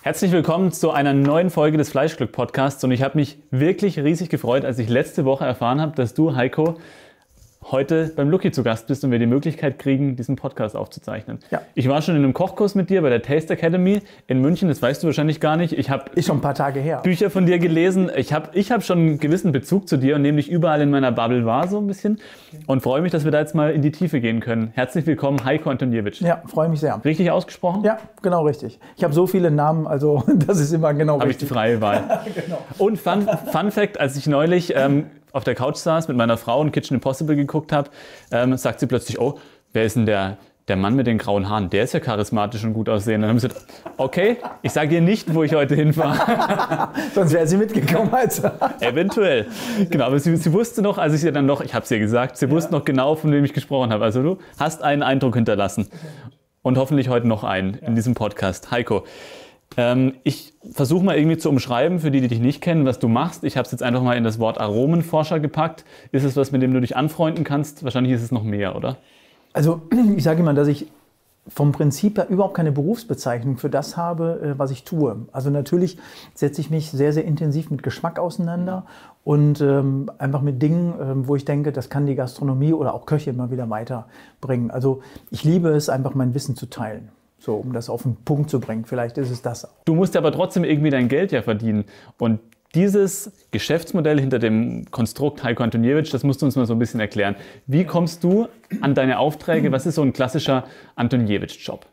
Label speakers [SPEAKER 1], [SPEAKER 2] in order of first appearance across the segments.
[SPEAKER 1] Herzlich willkommen zu einer neuen Folge des Fleischglück-Podcasts und ich habe mich wirklich riesig gefreut, als ich letzte Woche erfahren habe, dass du, Heiko, heute beim Lucky zu Gast bist und wir die Möglichkeit kriegen, diesen Podcast aufzuzeichnen. Ja. Ich war schon in einem Kochkurs mit dir bei der Taste Academy in München, das weißt du wahrscheinlich gar nicht.
[SPEAKER 2] Ist schon ein paar Tage her.
[SPEAKER 1] Bücher von dir gelesen. Ich hab schon einen gewissen Bezug zu dir und nehme dich überall in meiner Bubble wahr so ein bisschen und freue mich, dass wir da jetzt mal in die Tiefe gehen können. Herzlich willkommen, Heiko Antoniewicz.
[SPEAKER 2] Ja, freue mich sehr.
[SPEAKER 1] Richtig ausgesprochen?
[SPEAKER 2] Ja, genau richtig. Ich habe so viele Namen, also das ist immer genau richtig.
[SPEAKER 1] Habe ich die freie Wahl. Genau. Und Fun Fact, als ich neulich auf der Couch saß, mit meiner Frau und Kitchen Impossible geguckt habe, sagt sie plötzlich, oh, wer ist denn der Mann mit den grauen Haaren? Der ist ja charismatisch und gut aussehend. Dann haben sie gesagt, okay, ich sage ihr nicht, wo ich heute hinfahre.
[SPEAKER 2] Sonst wäre sie mitgekommen. Also.
[SPEAKER 1] Eventuell. Genau, aber sie wusste noch, als ich sie dann noch, ich habe es ihr gesagt, sie wusste noch genau, von wem ich gesprochen habe. Also du hast einen Eindruck hinterlassen. Und hoffentlich heute noch einen in diesem Podcast. Heiko, ich versuche mal irgendwie zu umschreiben, für die, die dich nicht kennen, was du machst. Ich habe es jetzt einfach mal in das Wort Aromenforscher gepackt. Ist es was, mit dem du dich anfreunden kannst? Wahrscheinlich ist es noch mehr, oder?
[SPEAKER 2] Also ich sage immer, dass ich vom Prinzip her überhaupt keine Berufsbezeichnung für das habe, was ich tue. Also natürlich setze ich mich sehr, sehr intensiv mit Geschmack auseinander und einfach mit Dingen, wo ich denke, das kann die Gastronomie oder auch Köche immer wieder weiterbringen. Also ich liebe es, einfach mein Wissen zu teilen. So, um das auf den Punkt zu bringen. Vielleicht ist es das.
[SPEAKER 1] Du musst aber trotzdem irgendwie dein Geld ja verdienen. Und dieses Geschäftsmodell hinter dem Konstrukt Heiko Antoniewicz, das musst du uns mal so ein bisschen erklären. Wie kommst du an deine Aufträge? Was ist so ein klassischer Antoniewicz-Job?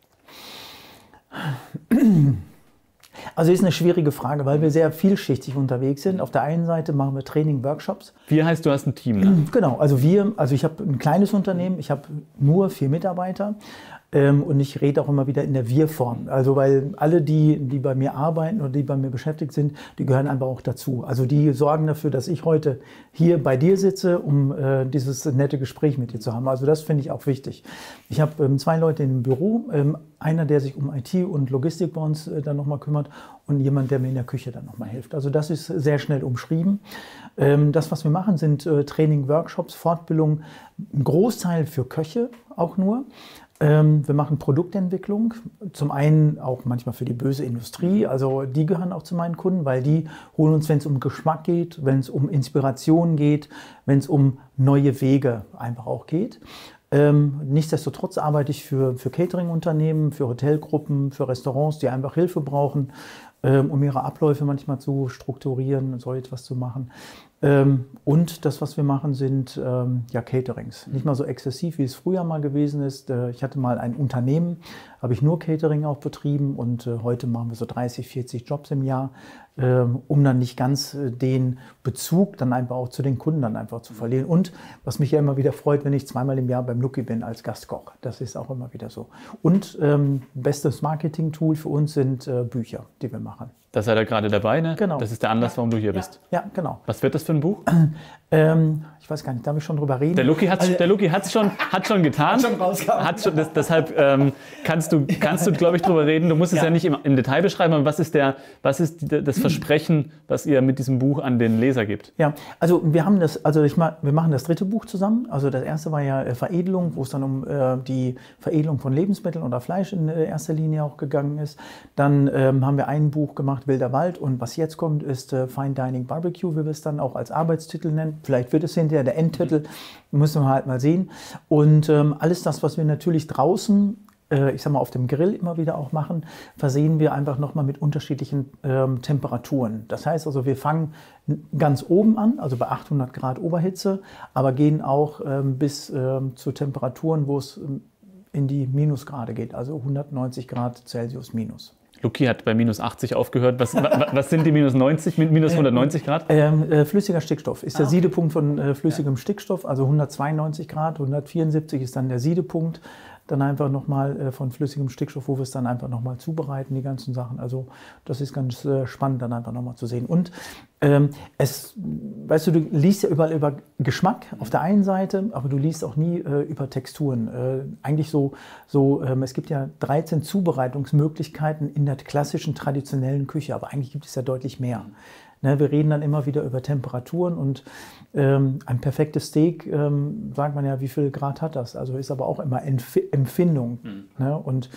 [SPEAKER 2] Also ist eine schwierige Frage, weil wir sehr vielschichtig unterwegs sind. Auf der einen Seite machen wir Training-Workshops.
[SPEAKER 1] Wie heißt, du hast ein Team, ne?
[SPEAKER 2] Genau, also ich habe ein kleines Unternehmen, ich habe nur 4 Mitarbeiter. Und ich rede auch immer wieder in der Wir-Form. Also weil alle, die bei mir arbeiten oder die bei mir beschäftigt sind, die gehören einfach auch dazu. Also die sorgen dafür, dass ich heute hier bei dir sitze, um dieses nette Gespräch mit dir zu haben. Also das finde ich auch wichtig. Ich habe 2 Leute im Büro, einer, der sich um IT und Logistik bei uns dann nochmal kümmert und jemand, der mir in der Küche dann nochmal hilft. Also das ist sehr schnell umschrieben. Das, was wir machen, sind Training, Workshops, Fortbildung, ein Großteil für Köche auch nur. Wir machen Produktentwicklung, zum einen auch manchmal für die böse Industrie, also die gehören auch zu meinen Kunden, weil die holen uns, wenn es um Geschmack geht, wenn es um Inspiration geht, wenn es um neue Wege einfach auch geht. Nichtsdestotrotz arbeite ich für Catering-Unternehmen, für Hotelgruppen, für Restaurants, die einfach Hilfe brauchen, um ihre Abläufe manchmal zu strukturieren, so etwas zu machen. Und das, was wir machen, sind Caterings. Nicht mal so exzessiv, wie es früher mal gewesen ist. Ich hatte mal ein Unternehmen, habe ich nur Catering auch betrieben und heute machen wir so 30, 40 Jobs im Jahr, um dann nicht ganz den Bezug dann einfach auch zu den Kunden dann einfach zu verlieren. Und was mich ja immer wieder freut, wenn ich 2-mal im Jahr beim Lucky bin als Gastkoch. Das ist auch immer wieder so. Und bestes Marketing-Tool für uns sind Bücher, die wir machen.
[SPEAKER 1] Das seid ihr gerade dabei, ne?
[SPEAKER 2] Genau.
[SPEAKER 1] Das ist der Anlass, warum du hier bist.
[SPEAKER 2] Ja, genau.
[SPEAKER 1] Was wird das für ein Buch?
[SPEAKER 2] Ich weiß gar nicht, darf ich schon drüber reden?
[SPEAKER 1] Der Lucky hat schon getan.
[SPEAKER 2] Hat schon rausgehauen.
[SPEAKER 1] Deshalb kannst du, glaube ich, drüber reden. Du musst es ja nicht im Detail beschreiben, aber was ist das Versprechen, was ihr mit diesem Buch an den Leser gibt?
[SPEAKER 2] Ja, also wir machen das 3. Buch zusammen. Also das erste war ja Veredelung, wo es dann um die Veredelung von Lebensmitteln oder Fleisch in erster Linie auch gegangen ist. Dann haben wir ein Buch gemacht, Wilder Wald, und was jetzt kommt, ist Fine Dining Barbecue, wie wir es dann auch als Arbeitstitel nennen. Vielleicht wird es hinterher der Endtitel, müssen wir halt mal sehen. Und alles das, was wir natürlich draußen, ich sag mal, auf dem Grill immer wieder auch machen, versehen wir einfach nochmal mit unterschiedlichen Temperaturen. Das heißt also, wir fangen ganz oben an, also bei 800 Grad Oberhitze, aber gehen auch bis zu Temperaturen, wo es in die Minusgrade geht, also 190 Grad Celsius minus.
[SPEAKER 1] Lucky hat bei minus 80 aufgehört. Was sind die minus 90, minus 190 Grad?
[SPEAKER 2] Flüssiger Stickstoff ist der Siedepunkt von flüssigem Stickstoff, also 192 Grad, 174 ist dann der Siedepunkt. Dann einfach nochmal von flüssigem Stickstoff, wo wir es dann einfach nochmal zubereiten, die ganzen Sachen. Also das ist ganz spannend, dann einfach nochmal zu sehen. Und weißt du liest ja überall über Geschmack auf der einen Seite, aber du liest auch nie über Texturen. Eigentlich es gibt ja 13 Zubereitungsmöglichkeiten in der klassischen, traditionellen Küche, aber eigentlich gibt es ja deutlich mehr. Ne, wir reden dann immer wieder über Temperaturen und ein perfektes Steak, sagt man ja, wie viel Grad hat das? Also ist aber auch immer Empfindung. Ne? Und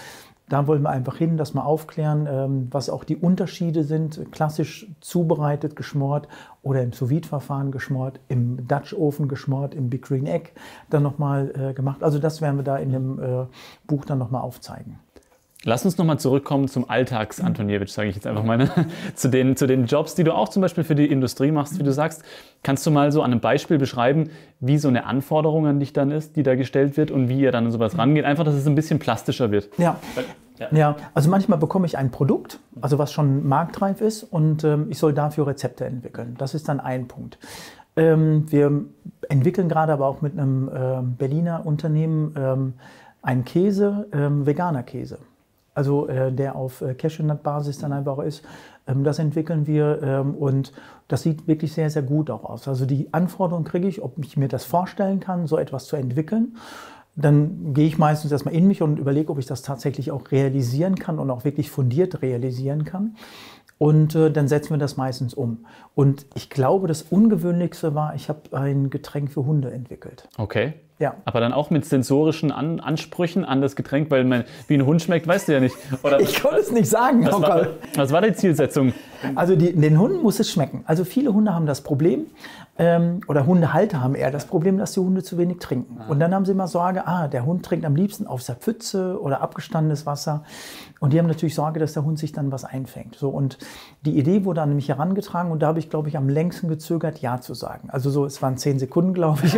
[SPEAKER 2] Da wollen wir einfach hin, dass wir aufklären, was auch die Unterschiede sind. Klassisch zubereitet, geschmort oder im Sous-Vide-Verfahren geschmort, im Dutch-Ofen geschmort, im Big Green Egg dann nochmal gemacht. Also das werden wir da in dem Buch dann nochmal aufzeigen.
[SPEAKER 1] Lass uns nochmal zurückkommen zum Alltags-Antoniewicz, sage ich jetzt einfach mal, zu den Jobs, die du auch zum Beispiel für die Industrie machst, wie du sagst. Kannst du mal so an einem Beispiel beschreiben, wie so eine Anforderung an dich dann ist, die da gestellt wird und wie ihr dann an sowas rangeht? Einfach, dass es ein bisschen plastischer wird.
[SPEAKER 2] Ja, also manchmal bekomme ich ein Produkt, also was schon marktreif ist und ich soll dafür Rezepte entwickeln. Das ist dann ein Punkt. Wir entwickeln gerade aber auch mit einem Berliner Unternehmen einen Käse, veganer Käse. Also der auf Cashewnut-Basis dann einfach ist. Das entwickeln wir und das sieht wirklich sehr, sehr gut auch aus. Also die Anforderung kriege ich, ob ich mir das vorstellen kann, so etwas zu entwickeln. Dann gehe ich meistens erstmal in mich und überlege, ob ich das tatsächlich auch realisieren kann und auch wirklich fundiert realisieren kann. Und dann setzen wir das meistens um. Und ich glaube, das Ungewöhnlichste war, ich habe ein Getränk für Hunde entwickelt.
[SPEAKER 1] Okay.
[SPEAKER 2] Ja.
[SPEAKER 1] Aber dann auch mit sensorischen Ansprüchen an das Getränk, weil wie ein Hund schmeckt, weißt du ja nicht. Oder
[SPEAKER 2] ich konnte es nicht sagen.
[SPEAKER 1] Was war die Zielsetzung?
[SPEAKER 2] Also den Hunden muss es schmecken. Also viele Hunde haben das Problem, oder Hundehalter haben eher das Problem, dass die Hunde zu wenig trinken. Und dann haben sie immer Sorge, der Hund trinkt am liebsten aus der Pfütze oder abgestandenes Wasser. Und die haben natürlich Sorge, dass der Hund sich dann was einfängt. So, und die Idee wurde an mich herangetragen und da habe ich, glaube ich, am längsten gezögert, Ja zu sagen. Also so, es waren 10 Sekunden, glaube ich,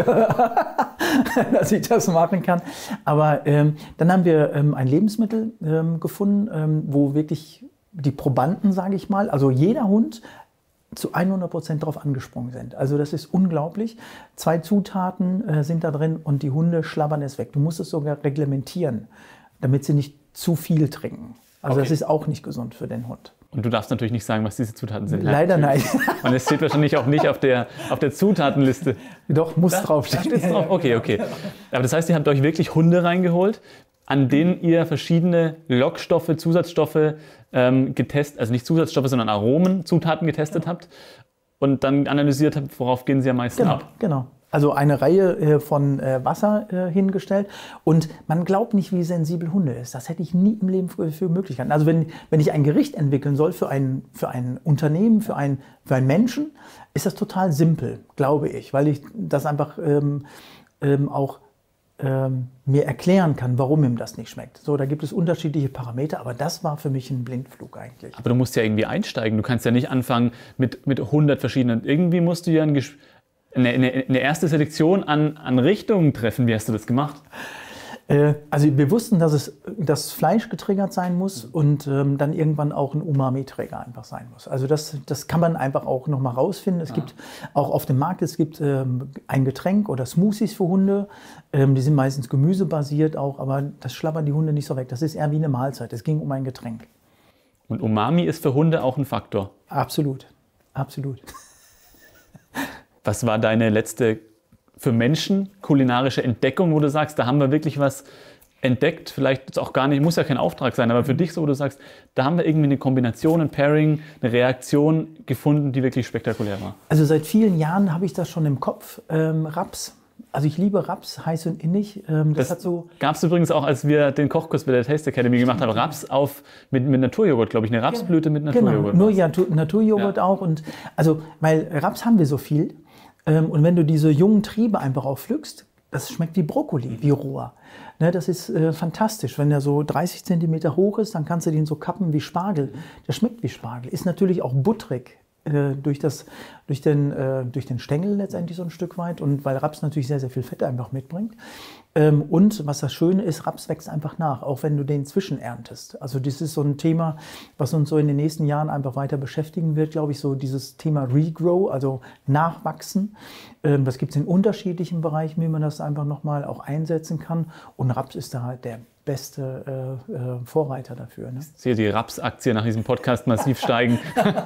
[SPEAKER 2] dass ich das machen kann. Aber dann haben wir ein Lebensmittel gefunden, wo wirklich die Probanden, sage ich mal, also jeder Hund zu 100% drauf angesprungen sind. Also das ist unglaublich. 2 Zutaten sind da drin und die Hunde schlabbern es weg. Du musst es sogar reglementieren, damit sie nicht zu viel trinken. Also Das ist auch nicht gesund für den Hund.
[SPEAKER 1] Und du darfst natürlich nicht sagen, was diese Zutaten sind.
[SPEAKER 2] Leider nein.
[SPEAKER 1] Und es steht wahrscheinlich auch nicht auf der Zutatenliste.
[SPEAKER 2] Doch, muss draufstehen.
[SPEAKER 1] Da steht's drauf. Okay. Aber das heißt, ihr habt euch wirklich Hunde reingeholt, an denen ihr verschiedene Lockstoffe, Zusatzstoffe getestet, also nicht Zusatzstoffe, sondern Aromen, Zutaten getestet habt und dann analysiert habt, worauf gehen sie am meisten ab.
[SPEAKER 2] Genau. Also eine Reihe von Wasser hingestellt und man glaubt nicht, wie sensibel Hunde ist. Das hätte ich nie im Leben für möglich gehalten. Also wenn ich ein Gericht entwickeln soll für ein Unternehmen, für einen Menschen, ist das total simpel, glaube ich, weil ich das einfach auch mir erklären kann, warum ihm das nicht schmeckt. So, da gibt es unterschiedliche Parameter, aber das war für mich ein Blindflug eigentlich.
[SPEAKER 1] Aber du musst ja irgendwie einsteigen. Du kannst ja nicht anfangen mit 100 verschiedenen. Irgendwie musst du ja eine erste Selektion an Richtungen treffen. Wie hast du das gemacht?
[SPEAKER 2] Also wir wussten, dass das Fleisch getriggert sein muss und dann irgendwann auch ein Umami-Träger einfach sein muss. Also das kann man einfach auch nochmal rausfinden. Es gibt auch auf dem Markt, es gibt ein Getränk oder Smoothies für Hunde. Die sind meistens gemüsebasiert auch, aber das schlabbern die Hunde nicht so weg. Das ist eher wie eine Mahlzeit. Es ging um ein Getränk.
[SPEAKER 1] Und Umami ist für Hunde auch ein Faktor?
[SPEAKER 2] Absolut. Absolut.
[SPEAKER 1] Was war deine letzte für Menschen kulinarische Entdeckung, wo du sagst, da haben wir wirklich was entdeckt, vielleicht auch gar nicht, muss ja kein Auftrag sein, aber für dich so, wo du sagst, da haben wir irgendwie eine Kombination, ein Pairing, eine Reaktion gefunden, die wirklich spektakulär war?
[SPEAKER 2] Also seit vielen Jahren habe ich das schon im Kopf, Raps. Also ich liebe Raps, heiß und innig.
[SPEAKER 1] Das gab es übrigens auch, als wir den Kochkurs bei der Taste Academy gemacht haben, Raps mit Naturjoghurt, glaube ich, eine Rapsblüte mit Naturjoghurt.
[SPEAKER 2] Genau, Naturjoghurt auch. Und also, weil Raps haben wir so viel. Und wenn du diese jungen Triebe einfach auch pflückst, das schmeckt wie Brokkoli, wie roher. Ne, das ist fantastisch. Wenn der so 30 cm hoch ist, dann kannst du den so kappen wie Spargel. Der schmeckt wie Spargel. Ist natürlich auch butterig durch den Stängel letztendlich so ein Stück weit. Und weil Raps natürlich sehr, sehr viel Fett einfach mitbringt. Und was das Schöne ist, Raps wächst einfach nach, auch wenn du den zwischenerntest. Also das ist so ein Thema, was uns so in den nächsten Jahren einfach weiter beschäftigen wird, glaube ich, so dieses Thema Regrow, also Nachwachsen. Das gibt es in unterschiedlichen Bereichen, wie man das einfach nochmal auch einsetzen kann. Und Raps ist da halt der beste Vorreiter dafür. Ne?
[SPEAKER 1] Ich sehe die Raps-Aktie nach diesem Podcast massiv steigen.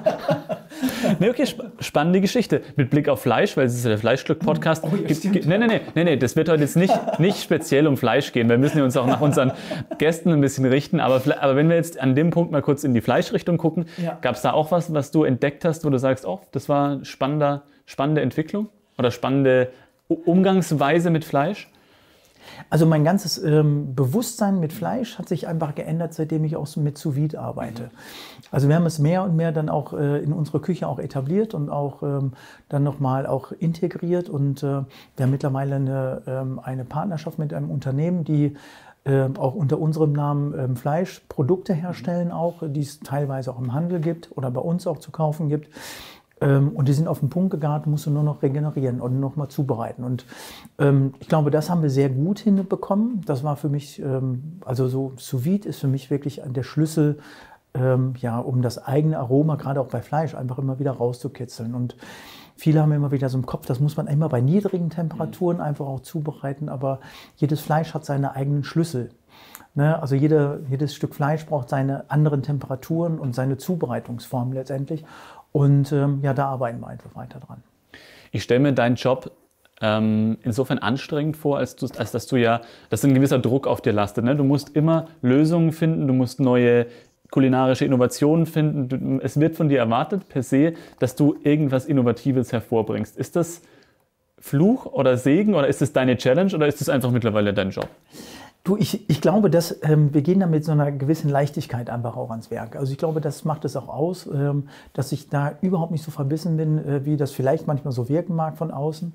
[SPEAKER 1] Nee, okay, spannende Geschichte. Mit Blick auf Fleisch, weil es ist ja der Fleischglück-Podcast. Nee, das wird heute jetzt nicht speziell um Fleisch gehen. Wir müssen ja uns auch nach unseren Gästen ein bisschen richten. Aber wenn wir jetzt an dem Punkt mal kurz in die Fleischrichtung gucken, gab es da auch was du entdeckt hast, wo du sagst, das war eine spannende Entwicklung oder spannende Umgangsweise mit Fleisch?
[SPEAKER 2] Also mein ganzes Bewusstsein mit Fleisch hat sich einfach geändert, seitdem ich auch so mit Sous Vide arbeite. Also wir haben es mehr und mehr dann auch in unsere Küche auch etabliert und auch dann nochmal auch integriert. Und wir haben mittlerweile eine Partnerschaft mit einem Unternehmen, die auch unter unserem Namen Fleischprodukte herstellen, auch, die es teilweise auch im Handel gibt oder bei uns auch zu kaufen gibt. Und die sind auf den Punkt gegart, musst du nur noch regenerieren und noch mal zubereiten. Und ich glaube, das haben wir sehr gut hinbekommen. Das war für mich, also so Sous Vide ist für mich wirklich der Schlüssel, ja, um das eigene Aroma, gerade auch bei Fleisch, einfach immer wieder rauszukitzeln. Und viele haben immer wieder so im Kopf, das muss man immer bei niedrigen Temperaturen einfach auch zubereiten. Aber jedes Fleisch hat seine eigenen Schlüssel. Ne? Also jedes Stück Fleisch braucht seine anderen Temperaturen und seine Zubereitungsform letztendlich. Und ja, da arbeiten wir einfach weiter dran.
[SPEAKER 1] Ich stelle mir deinen Job insofern anstrengend vor, als dass ein gewisser Druck auf dir lastet. Ne? Du musst immer Lösungen finden, du musst neue kulinarische Innovationen finden. Es wird von dir erwartet, per se, dass du irgendwas Innovatives hervorbringst. Ist das Fluch oder Segen oder ist es deine Challenge oder ist es einfach mittlerweile dein Job?
[SPEAKER 2] Du, ich glaube, dass wir gehen da mit so einer gewissen Leichtigkeit einfach auch ans Werk. Also ich glaube, das macht es auch aus, dass ich da überhaupt nicht so verbissen bin, wie das vielleicht manchmal so wirken mag von außen.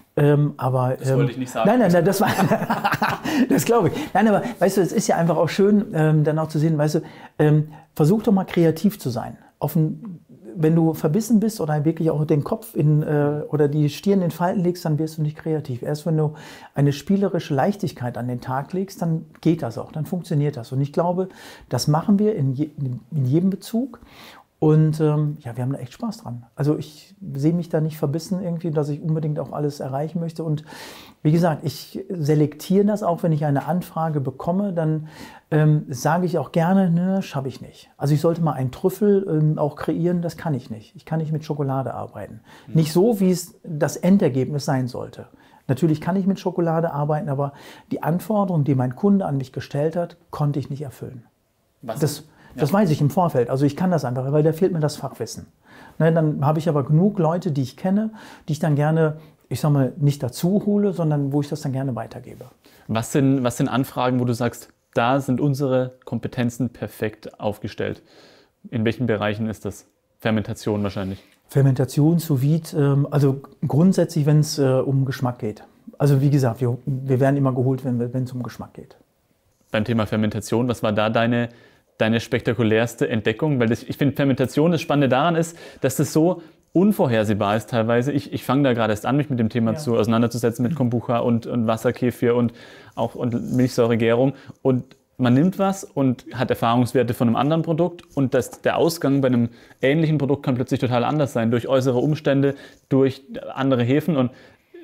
[SPEAKER 2] Aber
[SPEAKER 1] das wollte ich nicht sagen.
[SPEAKER 2] Nein, das war das glaube ich. Nein, aber weißt du, es ist ja einfach auch schön, dann auch zu sehen, weißt du, versuch doch mal kreativ zu sein. Wenn du verbissen bist oder wirklich auch den Kopf oder die Stirn in Falten legst, dann wirst du nicht kreativ. Erst wenn du eine spielerische Leichtigkeit an den Tag legst, dann geht das auch, dann funktioniert das. Und ich glaube, das machen wir in jedem Bezug. Und ja, wir haben da echt Spaß dran. Also ich sehe mich da nicht verbissen irgendwie, dass ich unbedingt auch alles erreichen möchte. Und wie gesagt, ich selektiere das auch, wenn ich eine Anfrage bekomme, dann sage ich auch gerne, ne, schaffe ich nicht. Also ich sollte mal einen Trüffel auch kreieren, das kann ich nicht. Ich kann nicht mit Schokolade arbeiten. Nicht so, wie es das Endergebnis sein sollte. Natürlich kann ich mit Schokolade arbeiten, aber die Anforderungen, die mein Kunde an mich gestellt hat, konnte ich nicht erfüllen. Das weiß ich im Vorfeld. Also ich kann das einfach, weil da fehlt mir das Fachwissen. Ne, dann habe ich aber genug Leute, die ich kenne, die ich dann gerne, ich sag mal, nicht dazu hole, sondern wo ich das dann gerne weitergebe.
[SPEAKER 1] Was sind Anfragen, wo du sagst, da sind unsere Kompetenzen perfekt aufgestellt? In welchen Bereichen ist das? Fermentation wahrscheinlich.
[SPEAKER 2] Fermentation, Sous Vide, also grundsätzlich, wenn es um Geschmack geht. Also wie gesagt, wir werden immer geholt, wenn es um Geschmack geht.
[SPEAKER 1] Beim Thema Fermentation, was war da deine spektakulärste Entdeckung? Weil ich finde, Fermentation, das Spannende daran ist, dass das so unvorhersehbar ist teilweise. Ich fange da gerade erst an, mich mit dem Thema auseinanderzusetzen, mit Kombucha und Wasserkefir und Milchsäuregärung. Und man nimmt was und hat Erfahrungswerte von einem anderen Produkt und der Ausgang bei einem ähnlichen Produkt kann plötzlich total anders sein, durch äußere Umstände, durch andere Hefen. Und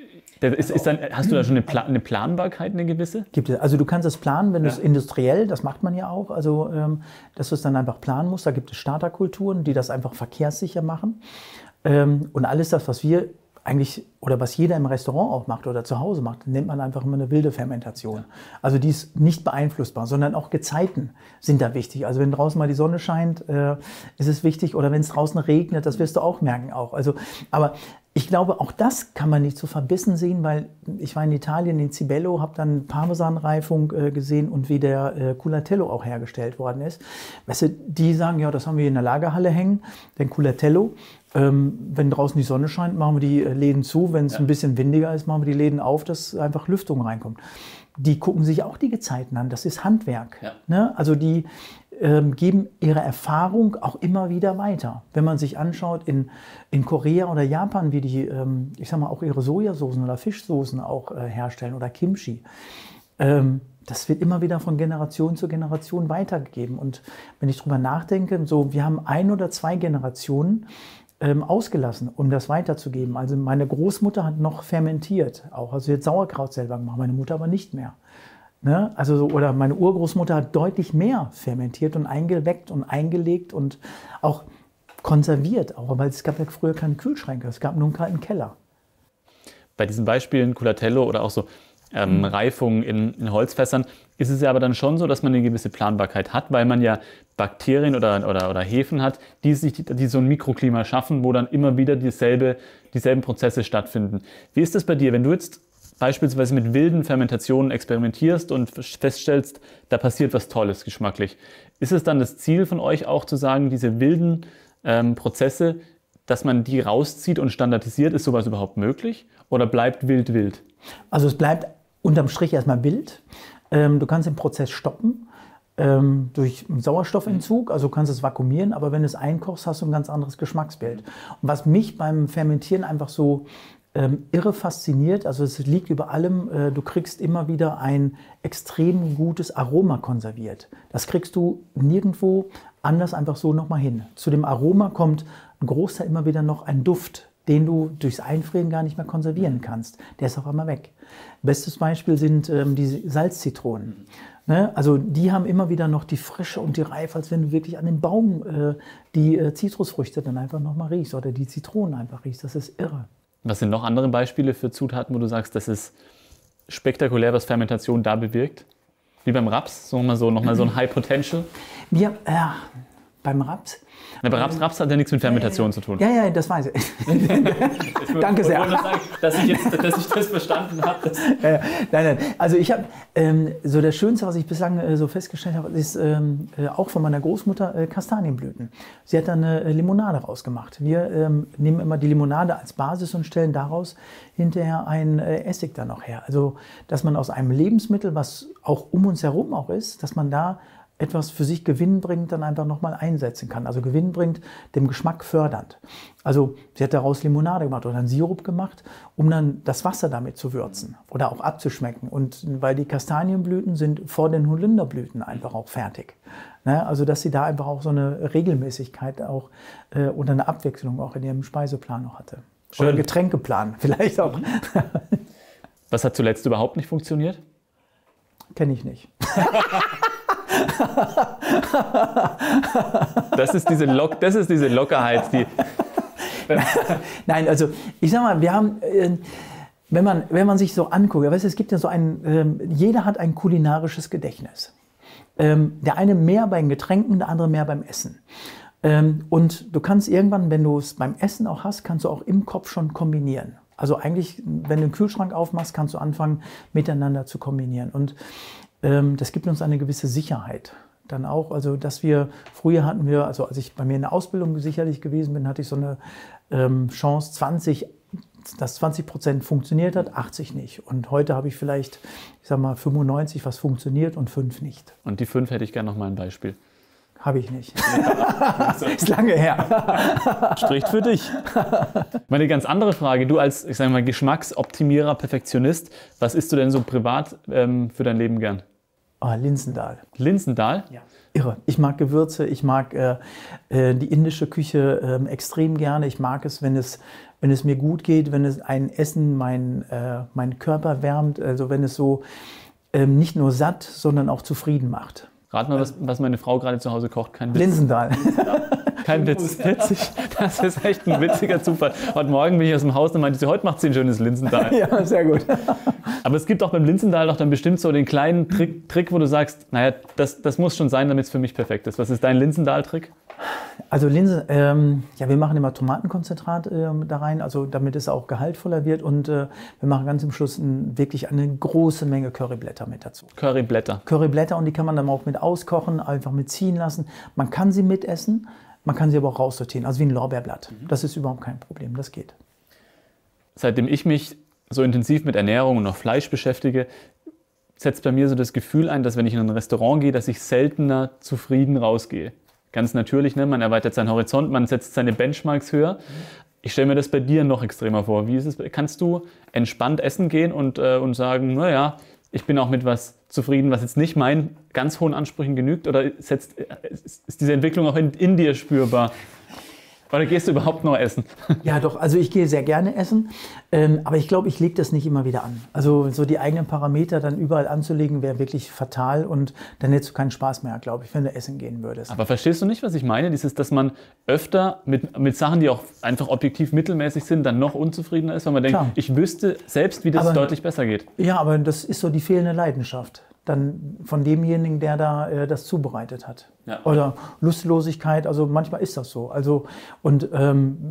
[SPEAKER 1] hast du da schon eine Planbarkeit, eine gewisse?
[SPEAKER 2] Gibt es. Also du kannst es planen, wenn du es industriell, das macht man ja auch, also dass du es dann einfach planen musst. Da gibt es Starterkulturen, die das einfach verkehrssicher machen. Und alles das, was wir eigentlich oder was jeder im Restaurant auch macht oder zu Hause macht, nennt man einfach immer eine wilde Fermentation. Also die ist nicht beeinflussbar, sondern auch Gezeiten sind da wichtig. Also wenn draußen mal die Sonne scheint, ist es wichtig, oder wenn es draußen regnet, das wirst du auch merken auch. Also, aber ich glaube, auch das kann man nicht so verbissen sehen, weil ich war in Italien, in Cibello, habe dann Parmesanreifung gesehen und wie der Culatello auch hergestellt worden ist. Weißt du, die sagen, ja, das haben wir in der Lagerhalle hängen, den Culatello. Wenn draußen die Sonne scheint, machen wir die Läden zu. Wenn es ein bisschen windiger ist, machen wir die Läden auf, dass einfach Lüftung reinkommt. Die gucken sich auch die Gezeiten an. Das ist Handwerk. Ja. Ne? Also die geben ihre Erfahrung auch immer wieder weiter. Wenn man sich anschaut in Korea oder Japan, wie die, ich sag mal, auch ihre Sojasoßen oder Fischsoßen auch herstellen oder Kimchi. Das wird immer wieder von Generation zu Generation weitergegeben. Und wenn ich drüber nachdenke, so, wir haben 1 oder 2 Generationen ausgelassen, um das weiterzugeben. Also meine Großmutter hat noch fermentiert, auch, also jetzt Sauerkraut selber gemacht, meine Mutter aber nicht mehr. Ne? Also, oder meine Urgroßmutter hat deutlich mehr fermentiert und eingeweckt und eingelegt und auch konserviert, auch, weil es gab ja früher keine Kühlschränke, es gab nur einen kalten Keller.
[SPEAKER 1] Bei diesen Beispielen Culatello oder auch so Reifung in Holzfässern ist es ja aber dann schon so, dass man eine gewisse Planbarkeit hat, weil man ja Bakterien oder Hefen hat, die so ein Mikroklima schaffen, wo dann immer wieder dieselben Prozesse stattfinden. Wie ist das bei dir, wenn du jetzt beispielsweise mit wilden Fermentationen experimentierst und feststellst, da passiert was Tolles geschmacklich. Ist es dann das Ziel von euch auch zu sagen, diese wilden Prozesse, dass man die rauszieht und standardisiert, ist sowas überhaupt möglich? Oder bleibt wild wild?
[SPEAKER 2] Also es bleibt unterm Strich erstmal wild. Du kannst den Prozess stoppen durch Sauerstoffentzug, also du kannst es vakuumieren, aber wenn du es einkochst, hast du ein ganz anderes Geschmacksbild. Und was mich beim Fermentieren einfach so irre fasziniert, also es liegt über allem, du kriegst immer wieder ein extrem gutes Aroma konserviert. Das kriegst du nirgendwo anders einfach so nochmal hin. Zu dem Aroma kommt ein Großteil immer wieder noch ein Duft, den du durchs Einfrieren gar nicht mehr konservieren kannst. Der ist auf einmal weg. Bestes Beispiel sind die Salzzitronen. Ne? Also die haben immer wieder noch die Frische und die Reife, als wenn du wirklich an dem Baum die Zitrusfrüchte dann einfach nochmal riechst oder die Zitronen einfach riechst. Das ist irre.
[SPEAKER 1] Was sind noch andere Beispiele für Zutaten, wo du sagst, das ist spektakulär, was Fermentation da bewirkt? Wie beim Raps, nochmal so ein High Potential?
[SPEAKER 2] Beim Raps?
[SPEAKER 1] Aber Raps hat ja nichts mit Fermentation zu tun.
[SPEAKER 2] Ja, das weiß ich. Danke sehr.
[SPEAKER 1] Ich wollte nur sagen, dass ich das verstanden habe.
[SPEAKER 2] Nein. Also ich habe so das Schönste, was ich bislang so festgestellt habe, ist auch von meiner Großmutter Kastanienblüten. Sie hat dann eine Limonade rausgemacht. Wir nehmen immer die Limonade als Basis und stellen daraus hinterher einen Essig dann noch her. Also dass man aus einem Lebensmittel, was auch um uns herum auch ist, dass man da etwas für sich gewinnbringend dann einfach nochmal einsetzen kann. Also gewinnbringend, dem Geschmack fördernd. Also sie hat daraus Limonade gemacht oder einen Sirup gemacht, um dann das Wasser damit zu würzen oder auch abzuschmecken. Und weil die Kastanienblüten sind vor den Holunderblüten einfach auch fertig. Ne? Also dass sie da einfach auch so eine Regelmäßigkeit auch oder eine Abwechslung auch in ihrem Speiseplan noch hatte.
[SPEAKER 1] Schön.
[SPEAKER 2] Oder Getränkeplan vielleicht auch.
[SPEAKER 1] Was hat zuletzt überhaupt nicht funktioniert?
[SPEAKER 2] Kenne ich nicht.
[SPEAKER 1] Das ist diese Lockerheit, die...
[SPEAKER 2] Nein, also ich sag mal, wir haben, wenn man sich so anguckt, weißt du, es gibt ja so jeder hat ein kulinarisches Gedächtnis. Der eine mehr bei den Getränken, der andere mehr beim Essen. Und du kannst irgendwann, wenn du es beim Essen auch hast, kannst du auch im Kopf schon kombinieren. Also eigentlich, wenn du den Kühlschrank aufmachst, kannst du anfangen, miteinander zu kombinieren. Und das gibt uns eine gewisse Sicherheit dann auch. Also früher hatten wir, also als ich bei mir in der Ausbildung sicherlich gewesen bin, hatte ich so eine Chance, dass 20% funktioniert hat, 80 nicht. Und heute habe ich vielleicht, ich sag mal, 95, was funktioniert und 5 nicht.
[SPEAKER 1] Und die 5 hätte ich gerne noch mal ein Beispiel.
[SPEAKER 2] Habe ich nicht. Ist lange her.
[SPEAKER 1] Spricht für dich. Meine ganz andere Frage, du als, ich sage mal, Geschmacksoptimierer, Perfektionist, was isst du denn so privat für dein Leben gern?
[SPEAKER 2] Oh, Linsendahl.
[SPEAKER 1] Linsendahl?
[SPEAKER 2] Ja. Irre. Ich mag Gewürze, ich mag die indische Küche extrem gerne. Ich mag es, wenn es mir gut geht, wenn es ein Essen meinen Körper wärmt, also wenn es so nicht nur satt, sondern auch zufrieden macht.
[SPEAKER 1] Rat mal, was meine Frau gerade zu Hause kocht. Kein Witz.
[SPEAKER 2] Linsendahl.
[SPEAKER 1] Kein Witz. Witzig. Das ist echt ein witziger Zufall. Heute Morgen bin ich aus dem Haus und meinte sie, heute macht sie ein schönes Linsendahl.
[SPEAKER 2] Ja, sehr gut.
[SPEAKER 1] Aber es gibt auch beim Linsendahl doch dann bestimmt so den kleinen Trick, wo du sagst, naja, das muss schon sein, damit es für mich perfekt ist. Was ist dein Linsendahl-Trick?
[SPEAKER 2] Also wir machen immer Tomatenkonzentrat da rein, also damit es auch gehaltvoller wird. Und wir machen ganz am Schluss wirklich eine große Menge Curryblätter mit dazu. Curryblätter, und die kann man dann auch mit auskochen, einfach mit ziehen lassen. Man kann sie mitessen, man kann sie aber auch raussortieren, also wie ein Lorbeerblatt. Das ist überhaupt kein Problem, das geht.
[SPEAKER 1] Seitdem ich mich so intensiv mit Ernährung und auch Fleisch beschäftige, setzt bei mir so das Gefühl ein, dass wenn ich in ein Restaurant gehe, dass ich seltener zufrieden rausgehe. Ganz natürlich, ne? Man erweitert seinen Horizont, man setzt seine Benchmarks höher. Ich stelle mir das bei dir noch extremer vor. Wie ist es? Kannst du entspannt essen gehen und sagen, naja, ich bin auch mit was zufrieden, was jetzt nicht meinen ganz hohen Ansprüchen genügt? Oder ist diese Entwicklung auch in dir spürbar? Oder gehst du überhaupt noch essen?
[SPEAKER 2] Ja, doch. Also ich gehe sehr gerne essen, aber ich glaube, ich lege das nicht immer wieder an. Also so die eigenen Parameter dann überall anzulegen, wäre wirklich fatal und dann hättest du keinen Spaß mehr, glaube ich, wenn du essen gehen würdest.
[SPEAKER 1] Aber verstehst du nicht, was ich meine? Dass man öfter mit Sachen, die auch einfach objektiv mittelmäßig sind, dann noch unzufriedener ist, weil man denkt, klar, ich wüsste selbst, wie das deutlich besser geht. Ja,
[SPEAKER 2] aber das ist so die fehlende Leidenschaft. Dann von demjenigen, der da das zubereitet hat. Ja. Oder Lustlosigkeit, also manchmal ist das so. Also, und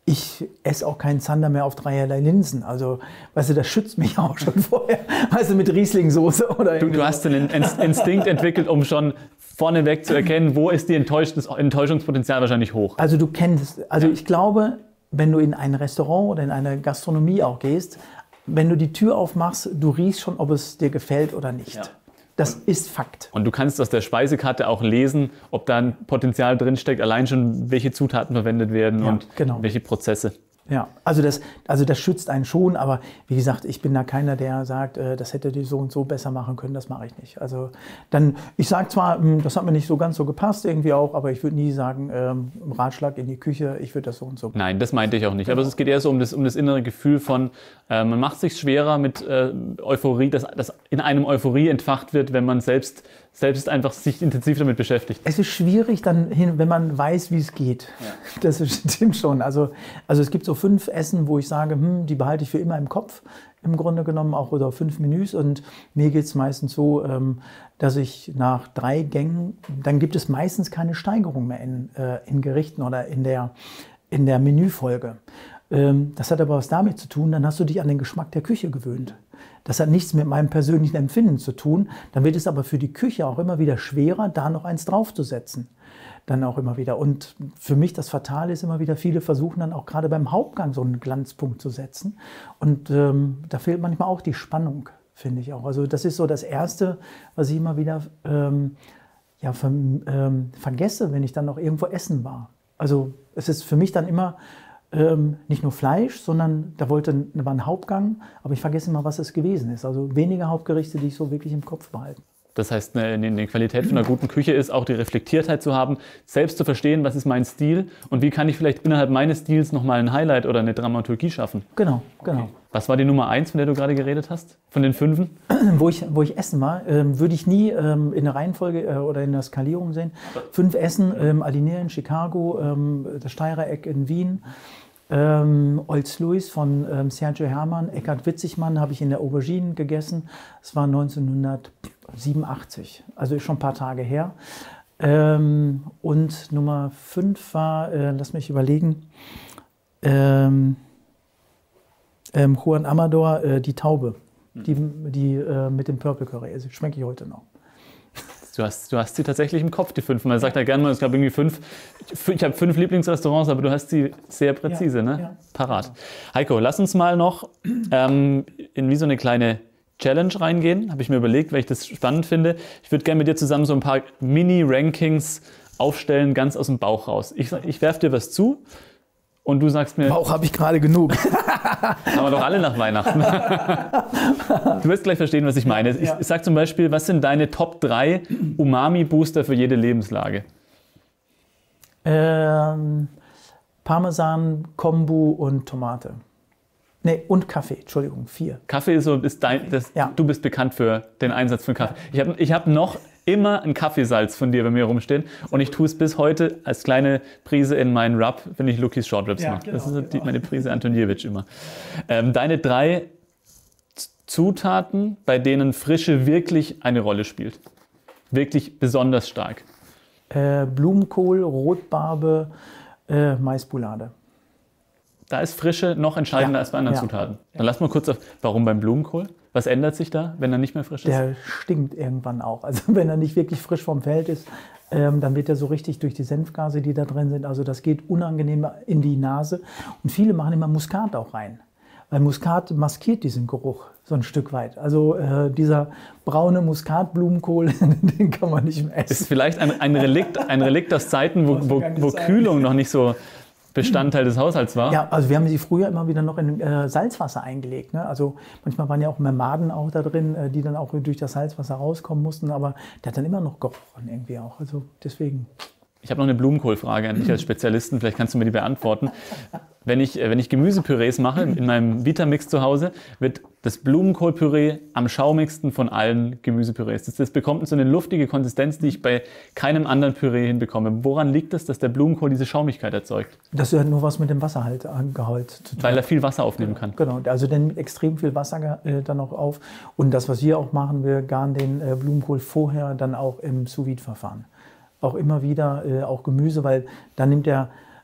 [SPEAKER 2] ich esse auch keinen Zander mehr auf dreierlei Linsen. Also, weißt du, das schützt mich auch schon vorher. Weißt du, mit Riesling-Soße oder
[SPEAKER 1] Du hast den Instinkt entwickelt, um schon vorneweg zu erkennen, wo ist das Enttäuschungspotenzial wahrscheinlich hoch.
[SPEAKER 2] Also du kennst, also ich glaube, wenn du in ein Restaurant oder in eine Gastronomie auch gehst, wenn du die Tür aufmachst, du riechst schon, ob es dir gefällt oder nicht. Ja. Das ist Fakt.
[SPEAKER 1] Und du kannst aus der Speisekarte auch lesen, ob da ein Potenzial drinsteckt, allein schon, welche Zutaten verwendet werden und welche Prozesse.
[SPEAKER 2] Ja, also das schützt einen schon, aber wie gesagt, ich bin da keiner, der sagt, das hätte die so und so besser machen können, das mache ich nicht. Also dann, ich sage zwar, das hat mir nicht so ganz so gepasst irgendwie auch, aber ich würde nie sagen, Ratschlag in die Küche, ich würde das so und so.
[SPEAKER 1] Nein, das meinte ich auch nicht, aber es geht eher so um das innere Gefühl von, man macht es sich schwerer mit Euphorie, dass in einem Euphorie entfacht wird, wenn man selbst einfach sich intensiv damit beschäftigt.
[SPEAKER 2] Es ist schwierig dann, wenn man weiß, wie es geht. Ja. Das stimmt schon. Also es gibt so 5 Essen, wo ich sage, die behalte ich für immer im Kopf, im Grunde genommen auch, oder 5 Menüs. Und mir geht es meistens so, dass ich nach 3 Gängen, dann gibt es meistens keine Steigerung mehr in Gerichten oder in der Menüfolge. Das hat aber was damit zu tun, dann hast du dich an den Geschmack der Küche gewöhnt. Das hat nichts mit meinem persönlichen Empfinden zu tun. Dann wird es aber für die Küche auch immer wieder schwerer, da noch eins draufzusetzen. Dann auch immer wieder. Und für mich das Fatale ist immer wieder, viele versuchen dann auch gerade beim Hauptgang so einen Glanzpunkt zu setzen. Und da fehlt manchmal auch die Spannung, finde ich auch. Also das ist so das Erste, was ich immer wieder vergesse, wenn ich dann noch irgendwo essen war. Also es ist für mich dann immer nicht nur Fleisch, sondern da war ein Hauptgang, aber ich vergesse immer, was es gewesen ist. Also weniger Hauptgerichte, die ich so wirklich im Kopf behalte.
[SPEAKER 1] Das heißt, eine Qualität von einer guten Küche ist auch die Reflektiertheit zu haben, selbst zu verstehen, was ist mein Stil und wie kann ich vielleicht innerhalb meines Stils nochmal ein Highlight oder eine Dramaturgie schaffen.
[SPEAKER 2] Genau.
[SPEAKER 1] Okay. Was war die Nummer 1, von der du gerade geredet hast, von den 5?
[SPEAKER 2] Wo ich essen war, würde ich nie in der Reihenfolge oder in der Skalierung sehen. 5 Essen, Alinea in Chicago, das Steirereck in Wien, Olds-Louis von Sergio Hermann, Eckhard Witzigmann habe ich in der Aubergine gegessen. Es war 1987, also ist schon ein paar Tage her. Und Nummer 5 war, lass mich überlegen, Juan Amador, die Taube, die mit dem Purple Curry, also schmecke ich heute noch.
[SPEAKER 1] Du hast sie tatsächlich im Kopf, die 5. Man sagt ja gerne mal, es gab irgendwie 5. Ich habe 5 Lieblingsrestaurants, aber du hast sie sehr präzise, ne? Ja. Parat. Heiko, lass uns mal noch in wie so eine kleine Challenge reingehen. Habe ich mir überlegt, weil ich das spannend finde. Ich würde gerne mit dir zusammen so ein paar Mini-Rankings aufstellen, ganz aus dem Bauch raus. Ich werfe dir was zu und du sagst mir...
[SPEAKER 2] Bauch habe ich gerade genug.
[SPEAKER 1] Haben wir doch alle nach Weihnachten. Du wirst gleich verstehen, was ich meine. Ich sage zum Beispiel, was sind deine Top 3 Umami-Booster für jede Lebenslage?
[SPEAKER 2] Parmesan, Kombu und Tomate. Nee, und Kaffee, Entschuldigung, 4.
[SPEAKER 1] Kaffee ist du bist bekannt für den Einsatz von Kaffee. Ich hab noch immer ein Kaffeesalz von dir bei mir rumstehen und ich tue es bis heute als kleine Prise in meinen Rub, wenn ich Lukis Short Ribs mache. Genau, das ist meine Prise Antoniewicz immer. Deine 3 Zutaten, bei denen Frische wirklich eine Rolle spielt. Wirklich besonders stark.
[SPEAKER 2] Blumenkohl, Rotbarbe, Maisboulade.
[SPEAKER 1] Da ist Frische noch entscheidender als bei anderen Zutaten. Dann lass mal kurz warum beim Blumenkohl? Was ändert sich da, wenn er nicht mehr frisch ist?
[SPEAKER 2] Der stinkt irgendwann auch. Also wenn er nicht wirklich frisch vom Feld ist, dann wird er so richtig durch die Senfgase, die da drin sind. Also das geht unangenehm in die Nase. Und viele machen immer Muskat auch rein. Weil Muskat maskiert diesen Geruch so ein Stück weit. Also dieser braune Muskatblumenkohl, den kann man nicht mehr essen.
[SPEAKER 1] Ist vielleicht ein Relikt aus Zeiten, wo Kühlung noch nicht so Bestandteil des Haushalts war?
[SPEAKER 2] Ja, also wir haben sie früher immer wieder noch in Salzwasser eingelegt. Ne? Also manchmal waren ja auch Maden auch da drin, die dann auch durch das Salzwasser rauskommen mussten. Aber der hat dann immer noch gerochen irgendwie auch. Also deswegen.
[SPEAKER 1] Ich habe noch eine Blumenkohlfrage an dich als Spezialisten. Vielleicht kannst du mir die beantworten. Wenn ich Gemüsepürees mache, in meinem Vitamix zu Hause, wird das Blumenkohlpüree am schaumigsten von allen Gemüsepürees. Das bekommt so eine luftige Konsistenz, die ich bei keinem anderen Püree hinbekomme. Woran liegt es, dass der Blumenkohl diese Schaumigkeit erzeugt?
[SPEAKER 2] Das hat nur was mit dem Wassergehalt zu tun.
[SPEAKER 1] Weil er viel Wasser aufnehmen kann.
[SPEAKER 2] Genau, also der nimmt extrem viel Wasser dann auch auf. Und das, was wir auch machen, wir garen den Blumenkohl vorher dann auch im Sous-Vide-Verfahren. Auch immer wieder, auch Gemüse, weil dann nimmt er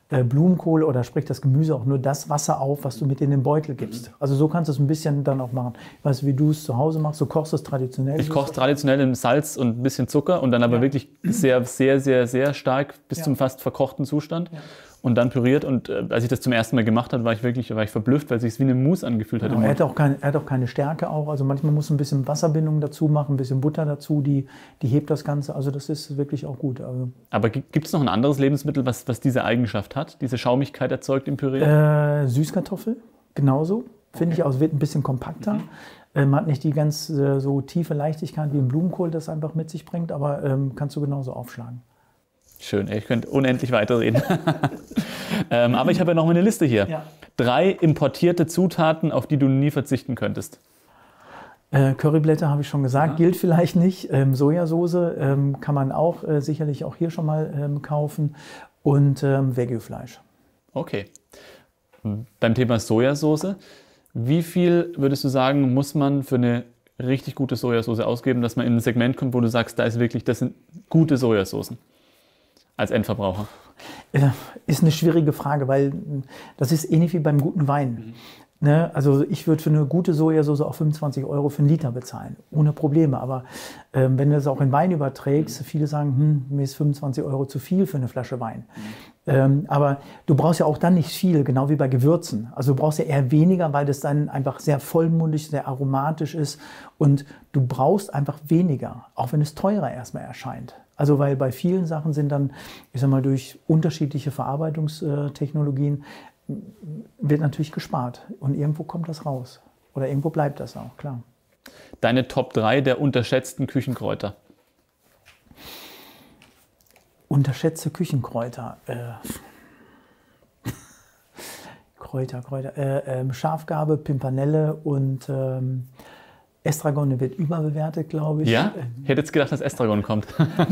[SPEAKER 2] Blumenkohl oder sprich das Gemüse auch nur das Wasser auf, was du mit in den Beutel gibst. Also so kannst du es ein bisschen dann auch machen. Ich weiß, wie du es zu Hause machst. Du kochst es traditionell.
[SPEAKER 1] Ich koche es traditionell in Salz und ein bisschen Zucker und dann aber wirklich sehr, sehr, sehr, sehr stark bis zum fast verkochten Zustand. Ja. Und dann püriert. Und als ich das zum ersten Mal gemacht habe, war ich verblüfft, weil es sich wie eine Mousse angefühlt hat.
[SPEAKER 2] Genau, er hat auch keine Stärke auch. Also manchmal muss ein bisschen Wasserbindung dazu machen, ein bisschen Butter dazu, die hebt das Ganze. Also das ist wirklich auch gut. Also
[SPEAKER 1] aber gibt es noch ein anderes Lebensmittel, was diese Eigenschaft hat, diese Schaumigkeit erzeugt im Püree?
[SPEAKER 2] Süßkartoffel, genauso. Finde ich auch, wird ein bisschen kompakter. Hat nicht die ganz so tiefe Leichtigkeit wie ein Blumenkohl, das einfach mit sich bringt, aber kannst du genauso aufschlagen.
[SPEAKER 1] Schön, ich könnte unendlich weiterreden. Aber ich habe ja noch mal eine Liste hier. Ja. 3 importierte Zutaten, auf die du nie verzichten könntest.
[SPEAKER 2] Curryblätter habe ich schon gesagt, gilt vielleicht nicht. Sojasauce kann man auch sicherlich auch hier schon mal kaufen. Und Wagyu-Fleisch.
[SPEAKER 1] Okay. Beim Thema Sojasauce, wie viel würdest du sagen, muss man für eine richtig gute Sojasauce ausgeben, dass man in ein Segment kommt, wo du sagst, das sind gute Sojasoßen? Als Endverbraucher?
[SPEAKER 2] Ist eine schwierige Frage, weil das ist ähnlich wie beim guten Wein. Ne? Also ich würde für eine gute Sojasauce auch 25 € für einen Liter bezahlen, ohne Probleme. Aber wenn du das auch in Wein überträgst, viele sagen, mir ist 25 € zu viel für eine Flasche Wein. Aber du brauchst ja auch dann nicht viel, genau wie bei Gewürzen. Also du brauchst ja eher weniger, weil das dann einfach sehr vollmundig, sehr aromatisch ist. Und du brauchst einfach weniger, auch wenn es teurer erstmal erscheint. Also weil bei vielen Sachen sind dann, ich sag mal, durch unterschiedliche Verarbeitungstechnologien wird natürlich gespart. Und irgendwo kommt das raus. Oder irgendwo bleibt das auch, klar.
[SPEAKER 1] Deine Top 3 der unterschätzten Küchenkräuter?
[SPEAKER 2] Unterschätzte Küchenkräuter. Kräuter. Schafgarbe, Pimpernelle und Estragon wird überbewertet, glaube ich.
[SPEAKER 1] Ja? Ich hätte jetzt gedacht, dass Estragon kommt.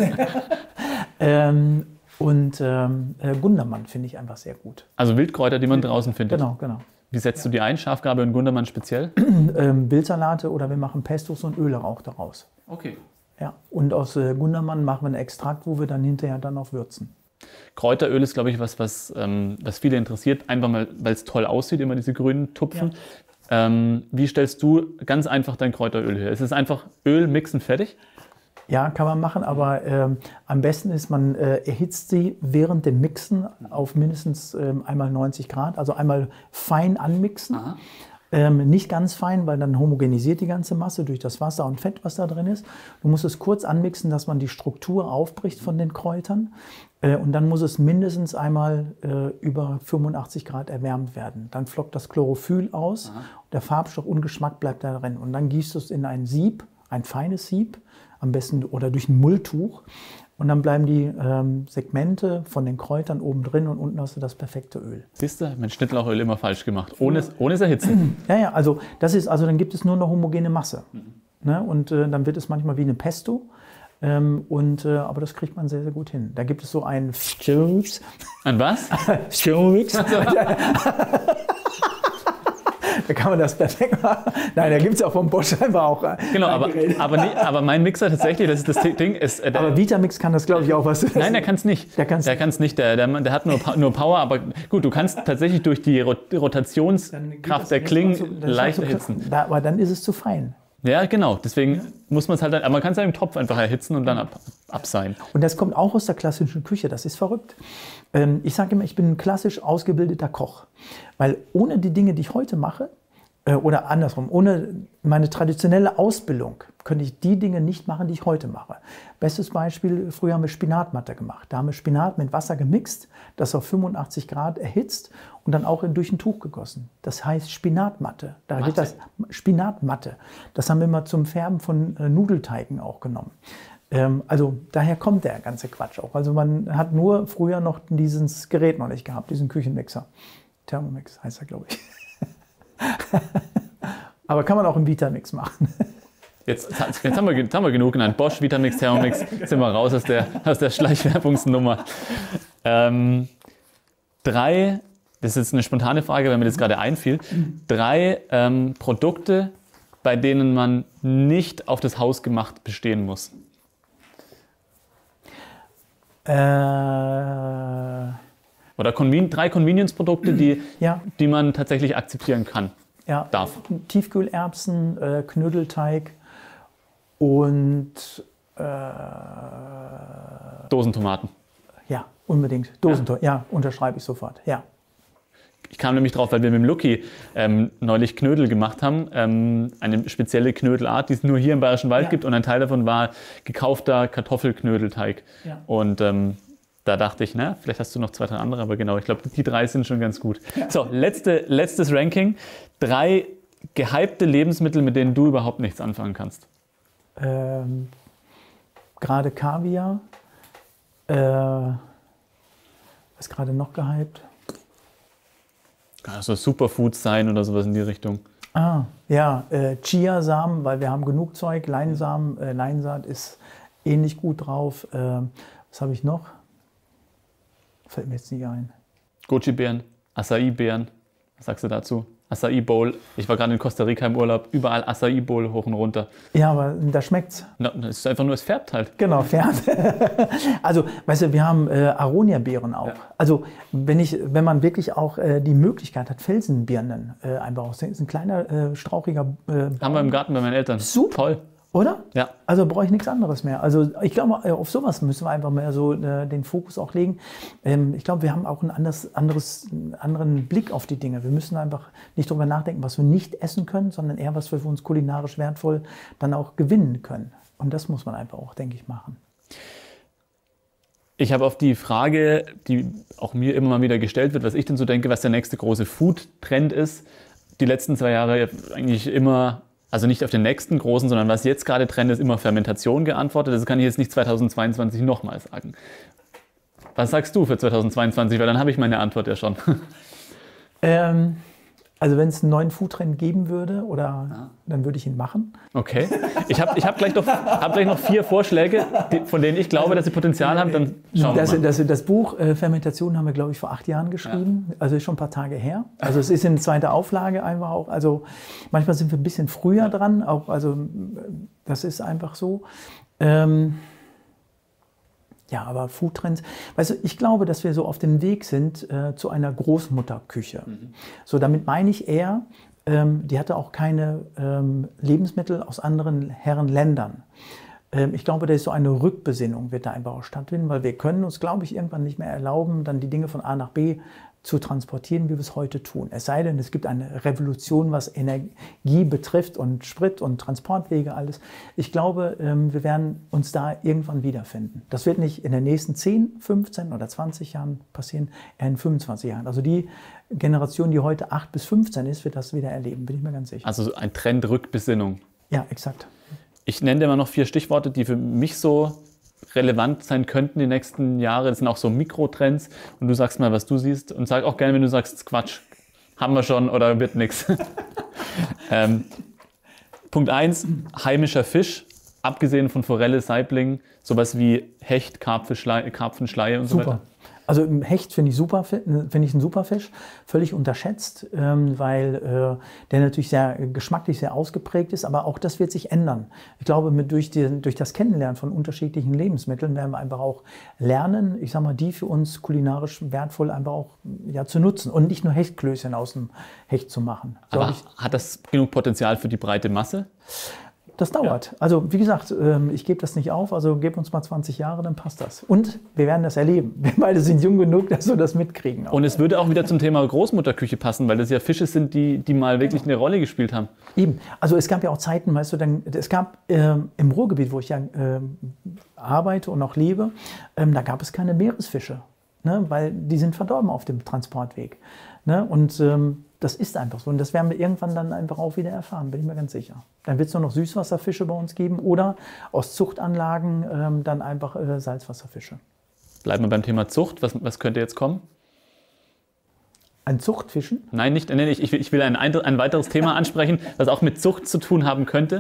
[SPEAKER 2] Und Gundermann finde ich einfach sehr gut.
[SPEAKER 1] Also Wildkräuter, die man draußen findet?
[SPEAKER 2] Genau.
[SPEAKER 1] Wie setzt du die ein? Schafgarbe und Gundermann speziell?
[SPEAKER 2] Bildsalate oder wir machen Pestos und Öle auch daraus.
[SPEAKER 1] Okay.
[SPEAKER 2] Ja, und aus Gundermann machen wir einen Extrakt, wo wir dann hinterher dann auch würzen.
[SPEAKER 1] Kräuteröl ist, glaube ich, was viele interessiert, einfach mal, weil es toll aussieht, immer diese grünen Tupfen. Ja. Wie stellst du ganz einfach dein Kräuteröl her? Ist es einfach Öl mixen, fertig?
[SPEAKER 2] Ja, kann man machen, aber am besten ist, man erhitzt sie während dem Mixen auf mindestens einmal 90 Grad, also einmal fein anmixen. Nicht ganz fein, weil dann homogenisiert die ganze Masse durch das Wasser und Fett, was da drin ist. Du musst es kurz anmixen, dass man die Struktur aufbricht von den Kräutern. Und dann muss es mindestens einmal über 85 Grad erwärmt werden. Dann flockt das Chlorophyll aus, der Farbstoff und Geschmack bleibt da drin. Und dann gießt du es in ein Sieb, ein feines Sieb, am besten oder durch ein Mulltuch. Und dann bleiben die Segmente von den Kräutern oben drin und unten hast du das perfekte Öl.
[SPEAKER 1] Siehst du, mein Schnittlauchöl immer falsch gemacht, ohne es erhitzen.
[SPEAKER 2] Ja, also dann gibt es nur eine homogene Masse. Ne? Und dann wird es manchmal wie eine Pesto. Aber das kriegt man sehr, sehr gut hin. Da gibt es so einen Stilmix.
[SPEAKER 1] Ein was?
[SPEAKER 2] Stilmix. Da kann man das perfekt machen. Nein, da gibt es ja vom Bosch einfach auch.
[SPEAKER 1] Genau, aber mein Mixer tatsächlich, das ist das Ding.
[SPEAKER 2] Aber Vitamix kann das, glaube ich, auch was.
[SPEAKER 1] Nein, der kann es nicht. Der kann's nicht. Der hat nur Power, aber gut, du kannst tatsächlich durch die Rotationskraft der Klingen leicht erhitzen.
[SPEAKER 2] Aber dann ist es zu fein.
[SPEAKER 1] Ja, genau. Deswegen muss man es halt, aber man kann es halt im Topf einfach erhitzen und dann abseihen.
[SPEAKER 2] Und das kommt auch aus der klassischen Küche. Das ist verrückt. Ich sage immer, ich bin ein klassisch ausgebildeter Koch. Weil ohne die Dinge, die ich heute mache, oder andersrum, ohne meine traditionelle Ausbildung könnte ich die Dinge nicht machen, die ich heute mache. Bestes Beispiel, früher haben wir Spinatmatte gemacht. Da haben wir Spinat mit Wasser gemixt, das auf 85 Grad erhitzt und dann auch durch ein Tuch gegossen. Das heißt Spinatmatte. Da geht das Spinatmatte. Das haben wir immer zum Färben von Nudelteigen auch genommen. Also daher kommt der ganze Quatsch auch. Also man hat nur früher noch dieses Gerät noch nicht gehabt, diesen Küchenmixer. Thermomix heißt er, glaube ich. Aber kann man auch im Vitamix machen.
[SPEAKER 1] Jetzt haben wir genug genannt. Bosch, Vitamix, Thermomix, sind wir raus aus der Schleichwerbungsnummer. 3, das ist jetzt eine spontane Frage, weil mir das gerade einfiel. 3 Produkte, bei denen man nicht auf das Hausgemacht bestehen muss. Oder 3 Convenience-Produkte, die man tatsächlich akzeptieren kann, darf.
[SPEAKER 2] Tiefkühlerbsen, Knödelteig und
[SPEAKER 1] Dosentomaten.
[SPEAKER 2] Ja, unbedingt. Dosentomaten, ja, unterschreibe ich sofort, ja.
[SPEAKER 1] Ich kam nämlich drauf, weil wir mit dem Lucky neulich Knödel gemacht haben. Eine spezielle Knödelart, die es nur hier im Bayerischen Wald gibt. Und ein Teil davon war gekaufter Kartoffelknödelteig. Ja. Und da dachte ich, vielleicht hast du noch 2, 3 andere. Aber genau, ich glaube, die 3 sind schon ganz gut. Ja. So, letztes Ranking. 3 gehypte Lebensmittel, mit denen du überhaupt nichts anfangen kannst.
[SPEAKER 2] Gerade Kaviar. Was ist gerade noch gehypt?
[SPEAKER 1] Kann so Superfoods sein oder sowas in die Richtung.
[SPEAKER 2] Chiasamen, weil wir haben genug Zeug. Leinsamen, Leinsaat ist ähnlich gut drauf. Was habe ich noch? Fällt mir jetzt nicht ein.
[SPEAKER 1] Goji-Beeren, Acai-Beeren. Was sagst du dazu? Acai Bowl. Ich war gerade in Costa Rica im Urlaub. Überall Acai Bowl hoch und runter.
[SPEAKER 2] Ja, aber da schmeckt's.
[SPEAKER 1] Es ist einfach nur, es färbt halt.
[SPEAKER 2] Genau, färbt. Also, weißt du, wir haben Aronia-Beeren auch. Ja. Also, wenn man wirklich auch die Möglichkeit hat, Felsenbirnen einfach auch. Das ist ein kleiner, strauchiger
[SPEAKER 1] Baum. Haben wir im Garten bei meinen Eltern.
[SPEAKER 2] Super.
[SPEAKER 1] Toll.
[SPEAKER 2] Oder?
[SPEAKER 1] Ja.
[SPEAKER 2] Also brauche ich nichts anderes mehr. Also ich glaube, auf sowas müssen wir einfach mehr so den Fokus auch legen. Ich glaube, wir haben auch einen anderen Blick auf die Dinge. Wir müssen einfach nicht darüber nachdenken, was wir nicht essen können, sondern eher, was wir für uns kulinarisch wertvoll dann auch gewinnen können. Und das muss man einfach auch, denke ich, machen.
[SPEAKER 1] Ich habe auf die Frage, die auch mir immer mal wieder gestellt wird, was ich denn so denke, was der nächste große Food-Trend ist, die letzten 2 Jahre eigentlich immer... Also nicht auf den nächsten großen, sondern was jetzt gerade Trend ist, immer Fermentation geantwortet. Das kann ich jetzt nicht 2022 nochmal sagen. Was sagst du für 2022? Weil dann habe ich meine Antwort ja schon.
[SPEAKER 2] Also wenn es einen neuen Foodtrend geben würde, dann würde ich ihn machen.
[SPEAKER 1] Okay. Ich hab gleich noch 4 Vorschläge, von denen ich glaube, dass sie Potenzial haben. Dann schauen wir mal.
[SPEAKER 2] Das Buch Fermentation haben wir, glaube ich, vor 8 Jahren geschrieben. Ja. Also ist schon ein paar Tage her. Also es ist in 2. Auflage einfach auch. Also manchmal sind wir ein bisschen früher dran. Auch, also das ist einfach so. Ja, aber Foodtrends, weißt du, ich glaube, dass wir so auf dem Weg sind zu einer Großmutterküche. So, damit meine ich eher, die hatte auch keine Lebensmittel aus anderen Herrenländern. Ich glaube, da ist so eine Rückbesinnung, wird da einfach auch stattfinden, weil wir können uns, glaube ich, irgendwann nicht mehr erlauben, dann die Dinge von A nach B zu transportieren, wie wir es heute tun. Es sei denn, es gibt eine Revolution, was Energie betrifft und Sprit und Transportwege, alles. Ich glaube, wir werden uns da irgendwann wiederfinden. Das wird nicht in den nächsten 10, 15 oder 20 Jahren passieren, eher in 25 Jahren. Also die Generation, die heute 8 bis 15 ist, wird das wieder erleben, bin ich mir ganz sicher.
[SPEAKER 1] Also ein Trend Rückbesinnung.
[SPEAKER 2] Ja, exakt.
[SPEAKER 1] Ich nenne dir mal noch 4 Stichworte, die für mich so relevant sein könnten die nächsten Jahre. Das sind auch so Mikrotrends. Und du sagst mal, was du siehst. Und sag auch gerne, wenn du sagst, Quatsch, haben wir schon oder wird nichts. Punkt 1, heimischer Fisch. Abgesehen von Forelle, Saibling, sowas wie Hecht, Karpfenschleie und so weiter.
[SPEAKER 2] Also Hecht finde ich super, finde ich ein super Fisch, völlig unterschätzt, weil der natürlich geschmacklich sehr ausgeprägt ist, aber auch das wird sich ändern. Ich glaube, durch das Kennenlernen von unterschiedlichen Lebensmitteln werden wir einfach auch lernen, ich sag mal, die für uns kulinarisch wertvoll einfach auch zu nutzen und nicht nur Hechtklößchen aus dem Hecht zu machen.
[SPEAKER 1] Aber hat das genug Potenzial für die breite Masse?
[SPEAKER 2] Das dauert. Ja. Also wie gesagt, ich gebe das nicht auf, also gib uns mal 20 Jahre, dann passt das. Und wir werden das erleben. Wir beide sind jung genug, dass wir das mitkriegen. Auch.
[SPEAKER 1] Und es würde auch wieder zum Thema Großmutterküche passen, weil das ja Fische sind, die mal wirklich eine Rolle gespielt haben.
[SPEAKER 2] Eben. Also es gab ja auch Zeiten, weißt du, es gab im Ruhrgebiet, wo ich ja arbeite und auch lebe, da gab es keine Meeresfische, ne, weil die sind verdorben auf dem Transportweg. Ne? Und das ist einfach so. Und das werden wir irgendwann dann einfach auch wieder erfahren, bin ich mir ganz sicher. Dann wird es nur noch Süßwasserfische bei uns geben oder aus Zuchtanlagen dann einfach Salzwasserfische.
[SPEAKER 1] Bleiben wir beim Thema Zucht. Was könnte jetzt kommen?
[SPEAKER 2] Ein Zuchtfischen?
[SPEAKER 1] Nein, nicht. Ich will ein weiteres Thema ansprechen, was auch mit Zucht zu tun haben könnte.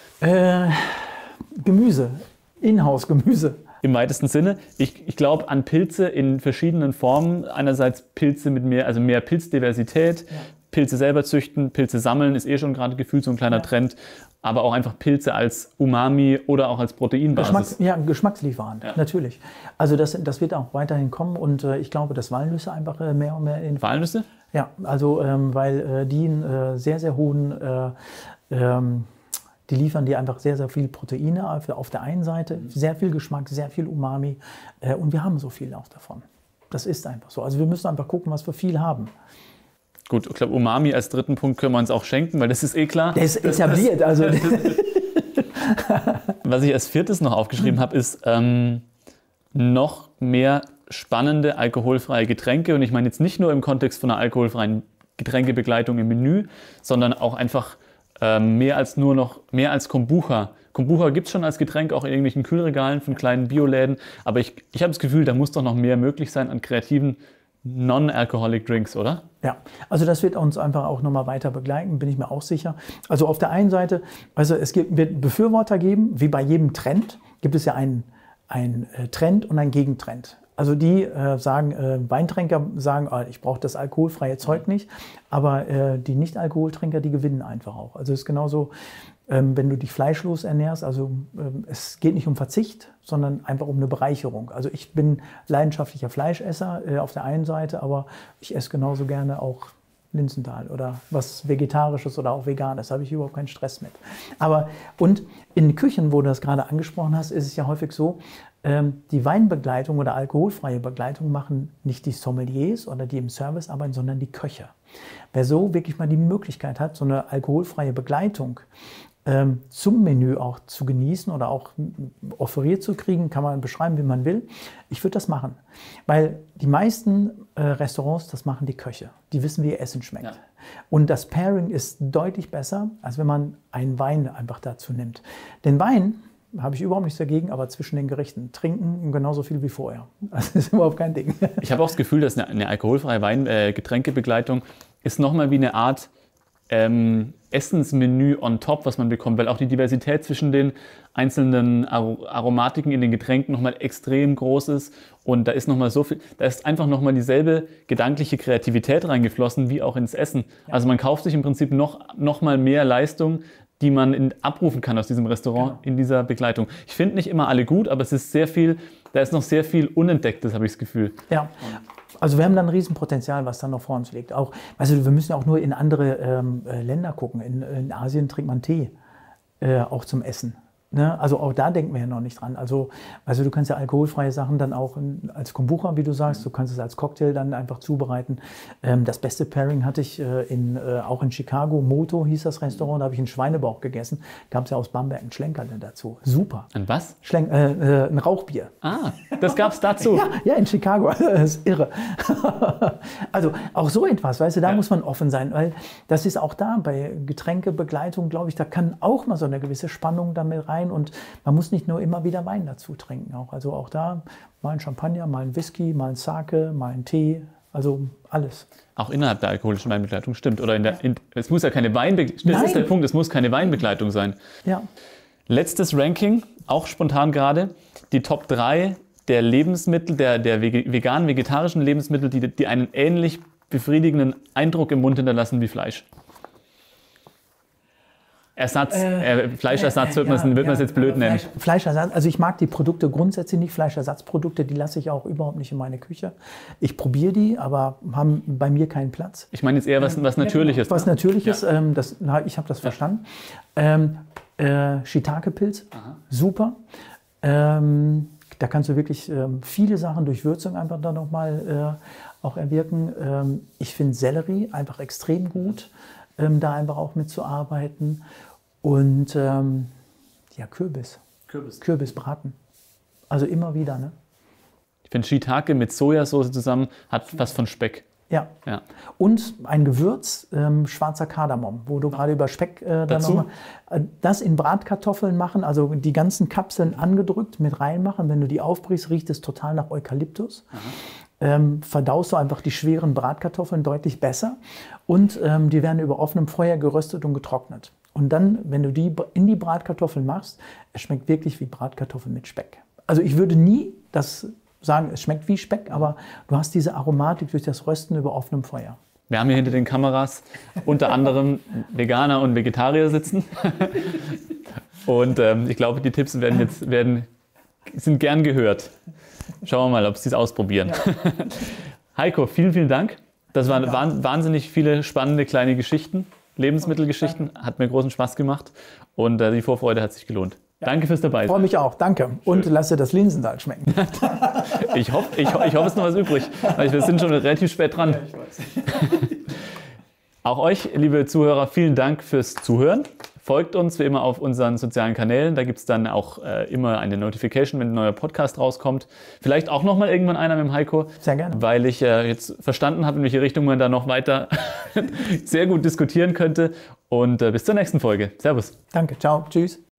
[SPEAKER 2] Gemüse. Inhouse-Gemüse.
[SPEAKER 1] Im weitesten Sinne. Ich glaube an Pilze in verschiedenen Formen. Einerseits Pilze mit mehr Pilzdiversität, Pilze selber züchten, Pilze sammeln, ist schon gerade gefühlt so ein kleiner Trend. Aber auch einfach Pilze als Umami oder auch als Proteinbasis.
[SPEAKER 2] Geschmackslieferant, natürlich. Also das wird auch weiterhin kommen und ich glaube, dass Walnüsse einfach mehr und mehr in...
[SPEAKER 1] Walnüsse?
[SPEAKER 2] Ja, also weil die einen sehr, sehr hohen... die liefern dir einfach sehr, sehr viel Proteine auf der einen Seite, sehr viel Geschmack, sehr viel Umami und wir haben so viel auch davon. Das ist einfach so. Also wir müssen einfach gucken, was wir viel haben.
[SPEAKER 1] Gut, ich glaube, Umami als dritten Punkt können wir uns auch schenken, weil das ist eh klar.
[SPEAKER 2] Der ist etabliert. Also.
[SPEAKER 1] Was ich als viertes noch aufgeschrieben habe, ist noch mehr spannende alkoholfreie Getränke. Und ich meine jetzt nicht nur im Kontext von einer alkoholfreien Getränkebegleitung im Menü, sondern auch einfach mehr als Kombucha. Kombucha gibt es schon als Getränk auch in irgendwelchen Kühlregalen von kleinen Bioläden. Aber ich habe das Gefühl, da muss doch noch mehr möglich sein an kreativen Non-Alcoholic Drinks, oder?
[SPEAKER 2] Ja, also das wird uns einfach auch nochmal weiter begleiten, bin ich mir auch sicher. Also auf der einen Seite, also wird Befürworter geben, wie bei jedem Trend, gibt es ja einen Trend und einen Gegentrend. Also die Weintrinker sagen, ich brauche das alkoholfreie Zeug nicht, aber die Nicht-Alkoholtrinker, die gewinnen einfach auch. Also es ist genauso, wenn du dich fleischlos ernährst, also es geht nicht um Verzicht, sondern einfach um eine Bereicherung. Also ich bin leidenschaftlicher Fleischesser auf der einen Seite, aber ich esse genauso gerne auch Linsenthal oder was Vegetarisches oder auch Veganes, da habe ich überhaupt keinen Stress mit. Und in Küchen, wo du das gerade angesprochen hast, ist es ja häufig so, die Weinbegleitung oder alkoholfreie Begleitung machen nicht die Sommeliers oder die im Service arbeiten, sondern die Köche. Wer so wirklich mal die Möglichkeit hat, so eine alkoholfreie Begleitung zum Menü auch zu genießen oder auch offeriert zu kriegen, kann man beschreiben, wie man will. Ich würde das machen, weil die meisten Restaurants, das machen die Köche. Die wissen, wie ihr Essen schmeckt. Ja. Und das Pairing ist deutlich besser, als wenn man einen Wein einfach dazu nimmt. Den Wein habe ich überhaupt nichts dagegen, aber zwischen den Gerichten trinken genauso viel wie vorher. Das ist überhaupt kein Ding.
[SPEAKER 1] Ich habe auch das Gefühl, dass eine alkoholfreie Getränkebegleitung ist nochmal wie eine Art Essensmenü on top, was man bekommt, weil auch die Diversität zwischen den einzelnen Aromatiken in den Getränken nochmal extrem groß ist und da ist nochmal so viel, da ist einfach nochmal dieselbe gedankliche Kreativität reingeflossen wie auch ins Essen. Ja. Also man kauft sich im Prinzip noch mal mehr Leistung, die man abrufen kann aus diesem Restaurant in dieser Begleitung. Ich finde nicht immer alle gut, aber es ist da ist noch sehr viel Unentdecktes, habe ich das Gefühl.
[SPEAKER 2] Ja. Also wir haben da ein Riesenpotenzial, was dann noch vor uns liegt. Auch, also wir müssen ja auch nur in andere Länder gucken. In Asien trinkt man Tee, auch zum Essen. Ne? Also auch da denken wir ja noch nicht dran. Also du kannst ja alkoholfreie Sachen dann auch als Kombucha, wie du sagst, du kannst es als Cocktail dann einfach zubereiten. Das beste Pairing hatte ich auch in Chicago, Moto hieß das Restaurant, da habe ich einen Schweinebauch gegessen. Gab es ja aus Bamberg einen Schlenkerl dazu. Super.
[SPEAKER 1] Ein was?
[SPEAKER 2] Ein Rauchbier.
[SPEAKER 1] Ah, das gab es dazu?
[SPEAKER 2] Ja, in Chicago. Das ist irre. Also auch so etwas, weißt du, da muss man offen sein, weil das ist auch da bei Getränkebegleitung, glaube ich, da kann auch mal so eine gewisse Spannung damit rein. Und man muss nicht nur immer wieder Wein dazu trinken. Also auch da mal ein Champagner, mal ein Whisky, mal ein Sake, mal ein Tee, also alles.
[SPEAKER 1] Auch innerhalb der alkoholischen Weinbegleitung, stimmt. Oder es muss ja keine Weinbegleitung, das ist der Punkt, es muss keine Weinbegleitung sein.
[SPEAKER 2] Ja.
[SPEAKER 1] Letztes Ranking, auch spontan gerade, die Top 3 der Lebensmittel, der veganen, vegetarischen Lebensmittel, die einen ähnlich befriedigenden Eindruck im Mund hinterlassen wie Fleisch. Fleischersatz wird man es jetzt blöd nennen.
[SPEAKER 2] Fleischersatz, also ich mag die Produkte grundsätzlich nicht, Fleischersatzprodukte, die lasse ich auch überhaupt nicht in meine Küche. Ich probiere die, aber haben bei mir keinen Platz.
[SPEAKER 1] Ich meine jetzt eher was Natürliches.
[SPEAKER 2] Was Natürliches, ich habe das verstanden. Shiitake-Pilz, super. Da kannst du wirklich viele Sachen durch Würzung einfach dann nochmal auch erwirken. Ich finde Sellerie einfach extrem gut. Da einfach auch mitzuarbeiten. Und Kürbis. Kürbisbraten. Also immer wieder. Ne?
[SPEAKER 1] Ich finde Shiitake mit Sojasauce zusammen hat was von Speck.
[SPEAKER 2] Ja. Und ein Gewürz, schwarzer Kardamom, wo du gerade über Speck das in Bratkartoffeln machen, also die ganzen Kapseln angedrückt mit reinmachen. Wenn du die aufbrichst, riecht es total nach Eukalyptus. Verdaust du einfach die schweren Bratkartoffeln deutlich besser und die werden über offenem Feuer geröstet und getrocknet. Und dann, wenn du die in die Bratkartoffeln machst, es schmeckt wirklich wie Bratkartoffeln mit Speck. Also ich würde nie das sagen, es schmeckt wie Speck, aber du hast diese Aromatik durch das Rösten über offenem Feuer.
[SPEAKER 1] Wir haben hier hinter den Kameras unter anderem Veganer und Vegetarier sitzen. Und ich glaube, die Tipps sind gern gehört. Schauen wir mal, ob sie es ausprobieren. Ja. Heiko, vielen, vielen Dank. Das waren wahnsinnig viele spannende kleine Geschichten, Lebensmittelgeschichten. Hat mir großen Spaß gemacht und die Vorfreude hat sich gelohnt. Ja. Danke fürs Dabei sein.
[SPEAKER 2] Freue mich auch, danke. Und lass dir das Linsensalz schmecken.
[SPEAKER 1] Ich hoffe, es ist noch was übrig. Wir sind schon relativ spät dran.
[SPEAKER 2] Ja, ich weiß.
[SPEAKER 1] Auch euch, liebe Zuhörer, vielen Dank fürs Zuhören. Folgt uns wie immer auf unseren sozialen Kanälen. Da gibt es dann auch immer eine Notification, wenn ein neuer Podcast rauskommt. Vielleicht auch nochmal irgendwann einer mit dem Heiko.
[SPEAKER 2] Sehr gerne.
[SPEAKER 1] Weil ich jetzt verstanden habe, in welche Richtung man da noch weiter sehr gut diskutieren könnte. Und bis zur nächsten Folge. Servus.
[SPEAKER 2] Danke, ciao, tschüss.